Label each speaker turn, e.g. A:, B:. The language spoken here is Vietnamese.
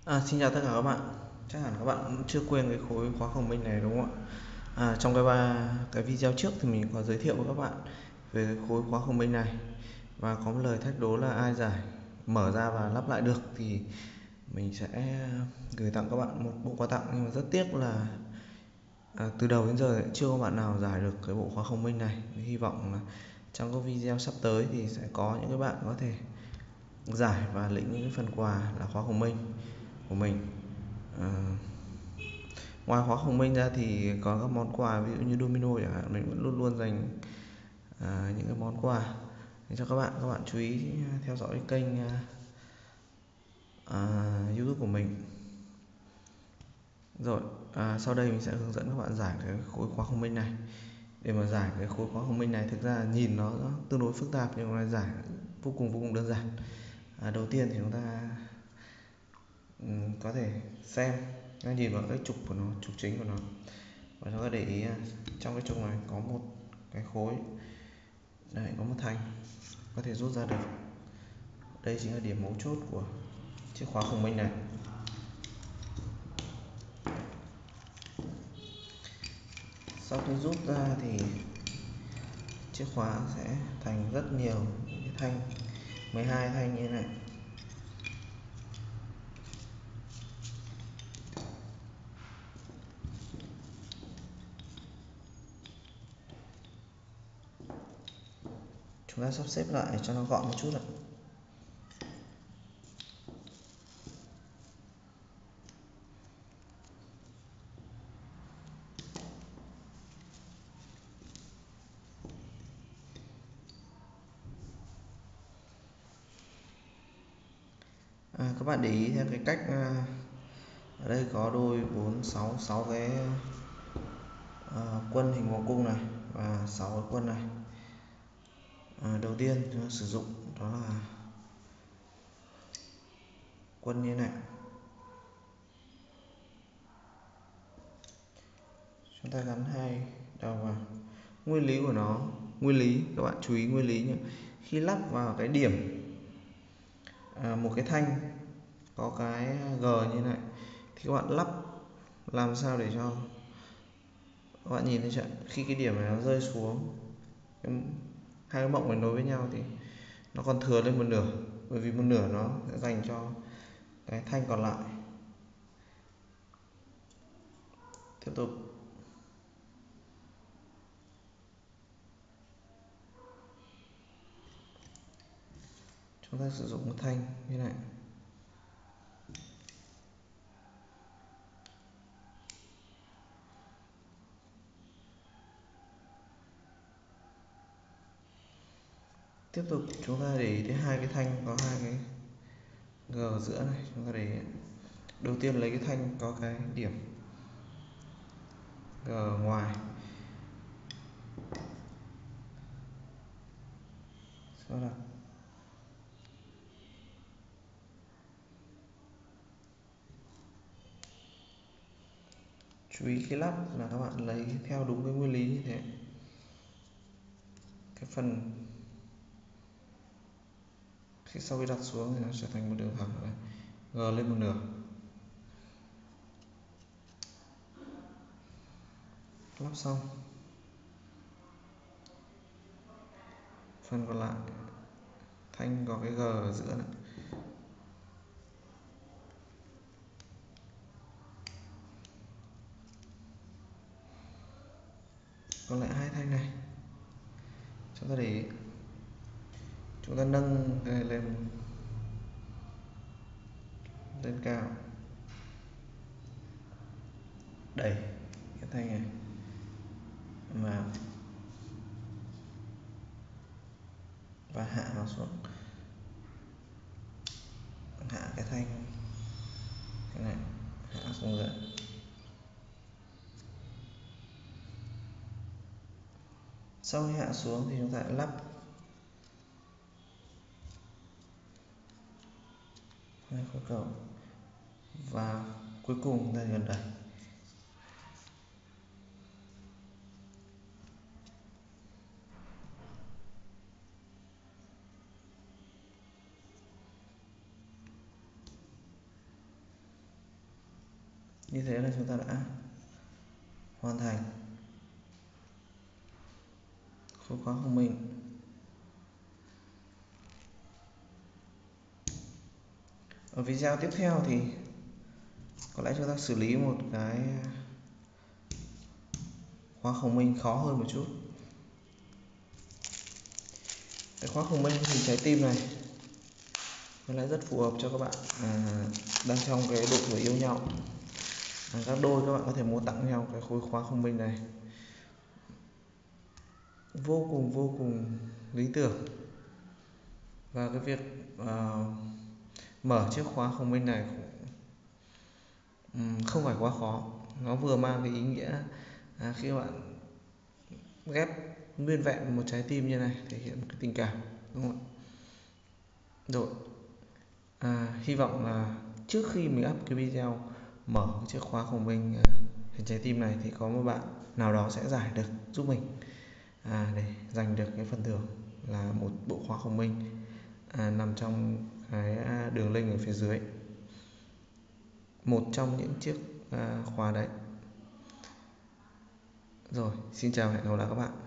A: Xin chào tất cả các bạn. Chắc hẳn các bạn cũng chưa quên cái khối khóa khổng minh này đúng không ạ? Trong cái video trước thì mình có giới thiệu với các bạn về cái khối khóa khổng minh này và có một lời thách đố là ai giải mở ra và lắp lại được thì mình sẽ gửi tặng các bạn một bộ quà tặng. Nhưng mà rất tiếc là từ đầu đến giờ chưa có bạn nào giải được cái bộ khóa khổng minh này. Hy vọng là trong các video sắp tới thì sẽ có những cái bạn có thể giải và lĩnh những phần quà là khóa khổng minh của mình. À, Ngoài khóa khổng minh ra thì có các món quà ví dụ như domino chẳng hạn, mình vẫn luôn luôn dành những cái món quà để cho các bạn chú ý theo dõi kênh YouTube của mình. Rồi, sau đây mình sẽ hướng dẫn các bạn giải cái khối khóa khổng minh này. Để mà giải cái khối khóa khổng minh này thực ra nhìn nó tương đối phức tạp nhưng mà giải vô cùng đơn giản. Đầu tiên thì chúng ta có thể xem nhìn vào cái trục của nó, trục chính của nó, và chúng ta để ý trong cái trục này có một cái khối, đây có một thanh có thể rút ra được. Đây chính là điểm mấu chốt của chiếc khóa khổng minh này. Sau khi rút ra thì chiếc khóa sẽ thành rất nhiều những cái thanh, 12 thanh như thế này. Chúng ta sắp xếp lại cho nó gọn một chút ạ. Các bạn để ý theo cái cách ở đây có đôi 4 6 cái quân hình vòng cung này và 6 cái quân này. Đầu tiên chúng ta sử dụng đó là quân như này. Chúng ta gắn hai đầu vào. Nguyên lý của nó, các bạn chú ý nguyên lý nhé. Khi lắp vào cái điểm một cái thanh có cái G như này thì các bạn lắp làm sao để cho các bạn nhìn thấy chưa? Khi cái điểm này nó rơi xuống, hai cái mộng này nối với nhau thì nó còn thừa lên một nửa, bởi vì một nửa nó sẽ dành cho cái thanh còn lại. Tiếp tục chúng ta sử dụng một thanh như này. Tiếp tục chúng ta để ý thấy hai cái thanh có hai cái G ở giữa này. Chúng ta để ý. Đầu tiên lấy cái thanh có cái điểm G ở ngoài, sau đó chú ý khi lắp là các bạn lấy theo đúng cái nguyên lý như thế. Cái phần khi sau khi đặt xuống thì nó trở thành một đường thẳng này, G lên một nửa. Lắp xong, phần còn lại thanh có cái G ở giữa này. Còn lại hai thanh này chúng ta để ý. Chúng ta nâng lên cao, đẩy cái thanh này mà và hạ nó xuống, hạ cái thanh cái này, hạ xuống dưới. Sau khi hạ xuống thì chúng ta lắp hai khối cầu và cuối cùng chúng ta gần đẩy. Như thế là chúng ta đã hoàn thành khối khóa thông minh. Ở video tiếp theo thì có lẽ chúng ta xử lý một cái khóa thông minh khó hơn một chút. Cái khóa thông minh hình trái tim này có lẽ rất phù hợp cho các bạn đang trong cái độ tuổi yêu nhau. Các đôi các bạn có thể mua tặng nhau cái khối khóa thông minh này, vô cùng lý tưởng. Và cái việc mở chiếc khóa thông minh này không phải quá khó, nó vừa mang cái ý nghĩa khi các bạn ghép nguyên vẹn một trái tim như này, thể hiện cái tình cảm, đúng không ạ? Rồi, hy vọng là trước khi mình up cái video mở cái chiếc khóa thông minh hình trái tim này thì có một bạn nào đó sẽ giải được giúp mình để giành được cái phần thưởng là một bộ khóa thông minh nằm trong cái đường link ở phía dưới, một trong những chiếc khóa đấy. Rồi, xin chào, hẹn gặp lại các bạn.